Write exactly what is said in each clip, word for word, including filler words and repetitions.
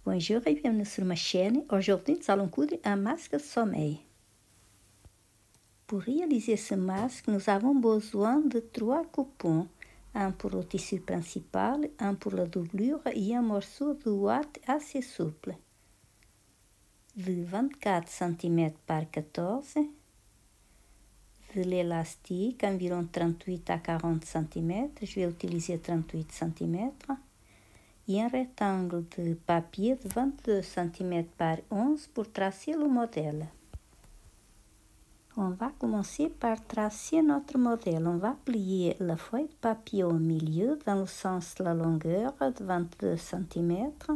Bonjour et bienvenue sur ma chaîne. Aujourd'hui, nous allons coudre un masque de sommeil. Pour réaliser ce masque, nous avons besoin de trois coupons. Un pour le tissu principal, un pour la doublure et un morceau de ouate assez souple. De vingt-quatre centimètres par quatorze. De l'élastique, environ trente-huit à quarante centimètres. Je vais utiliser trente-huit centimètres. Et un rectangle de papier de vingt-deux centimètres par onze pour tracer le modèle. On va commencer par tracer notre modèle. On va plier la feuille de papier au milieu dans le sens de la longueur de vingt-deux centimètres.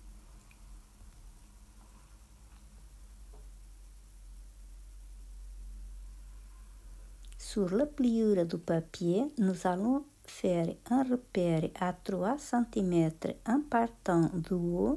Sur la pliure du papier, nous allons faire un repère à trois centimètres en partant du haut.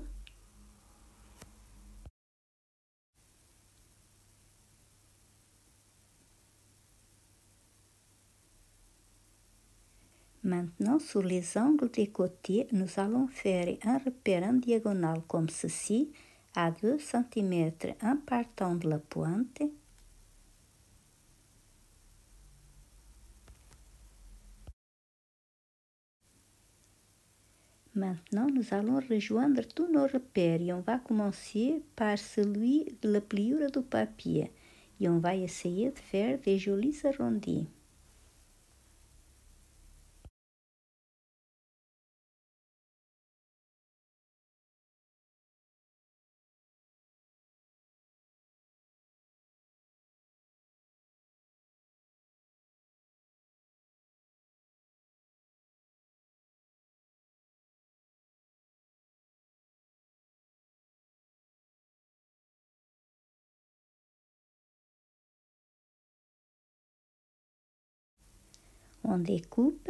Maintenant, sur les angles des côtés, nous allons faire un repère en diagonale comme ceci, à deux centimètres en partant de la pointe. Maintenant, nous allons rejoindre tous nos repères et on va commencer par celui de la pliure du papier. Et on va essayer de faire des jolis arrondis. On découpe.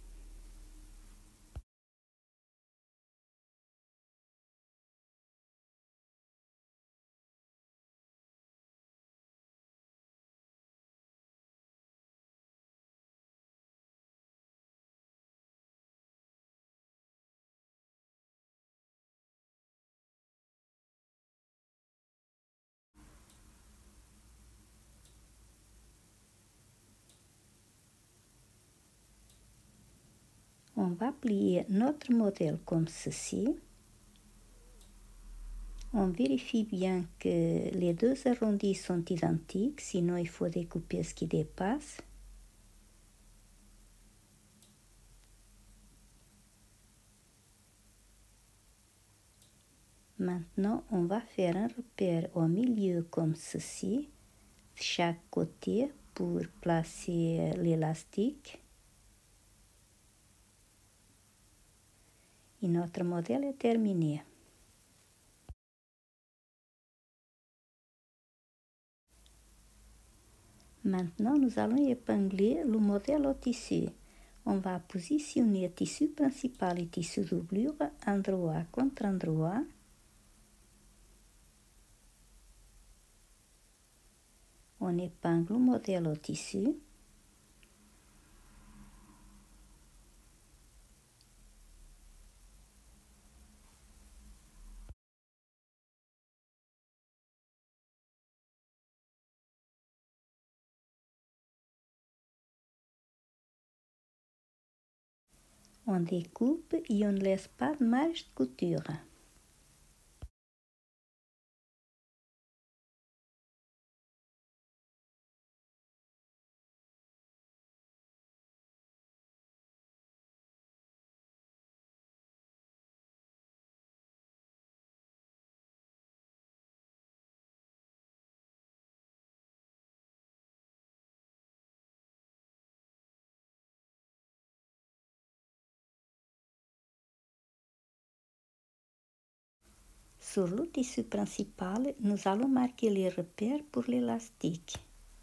On va plier notre modèle comme ceci. On vérifie bien que les deux arrondis sont identiques, sinon il faut découper ce qui dépasse. Maintenant, on va faire un repère au milieu comme ceci, de chaque côté pour placer l'élastique. Et notre modèle est terminé. Maintenant, nous allons épingler le modèle au tissu. On va positionner le tissu principal et le tissu doublure endroit contre endroit. On épingle le modèle au tissu. On découpe et on ne laisse pas de marge de couture. Sur le tissu principal, nous allons marquer les repères pour l'élastique.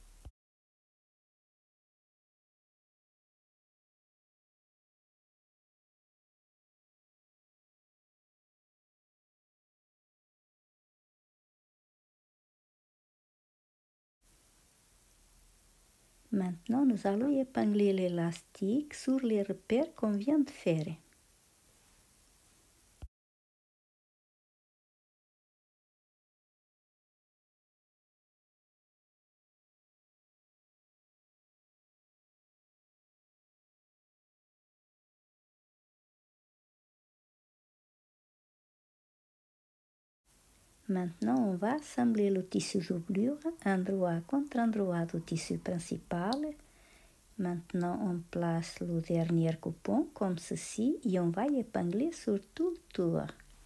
Maintenant, nous allons épingler l'élastique sur les repères qu'on vient de faire. Maintenant, on va assembler le tissu doublure, endroit contre endroit du tissu principal. Maintenant, on place le dernier coupon comme ceci et on va épingler sur tout le tour.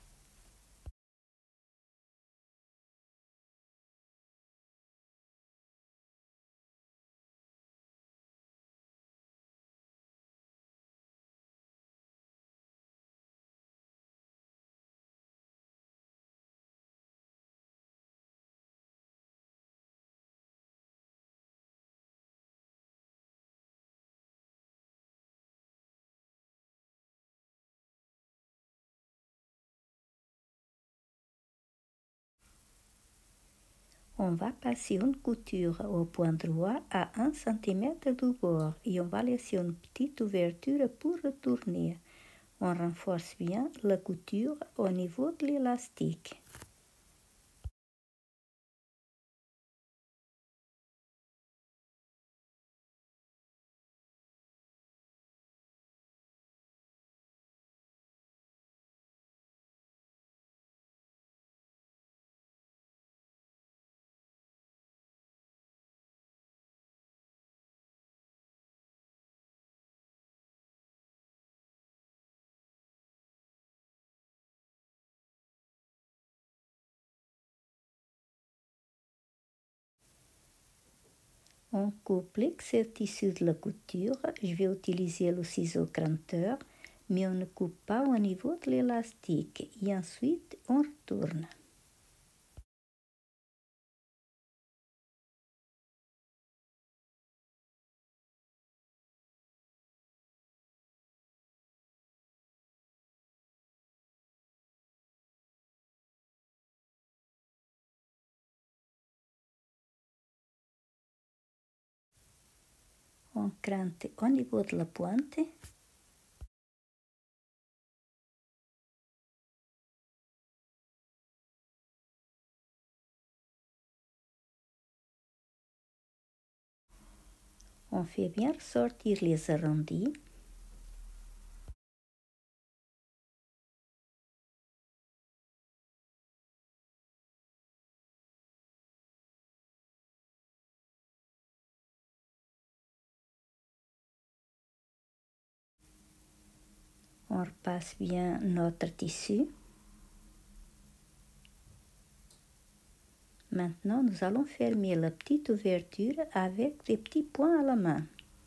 On va passer une couture au point droit à un centimètre du bord et on va laisser une petite ouverture pour retourner. On renforce bien la couture au niveau de l'élastique. On coupe l'excès tissu de la couture. Je vais utiliser le ciseau cranteur, mais on ne coupe pas au niveau de l'élastique. Et ensuite, on retourne. On crante au niveau de la pointe. On fait bien ressortir les arrondis. On repasse bien notre tissu. Maintenant, nous allons fermer la petite ouverture avec des petits points à la main.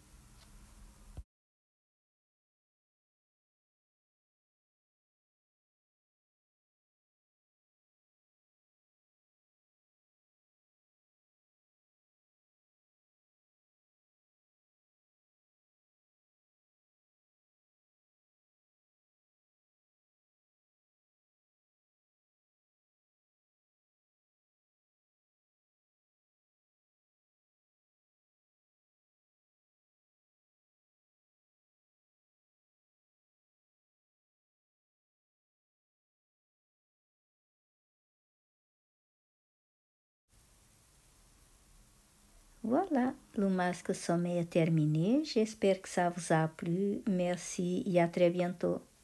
Voilà, le masque sommeil est terminé. J'espère que ça vous a plu. Merci et à très bientôt.